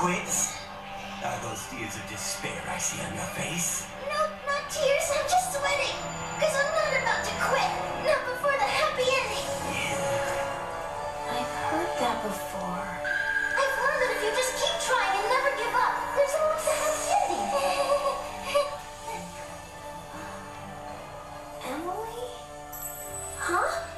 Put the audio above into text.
quits? Are those tears of despair I see on your face? No, not tears. I'm just sweating. Because I'm not about to quit. Not before the happy ending. Yeah. I've heard that before. I've learned that if you just keep trying and never give up, there's always a happy ending. Emily? Huh?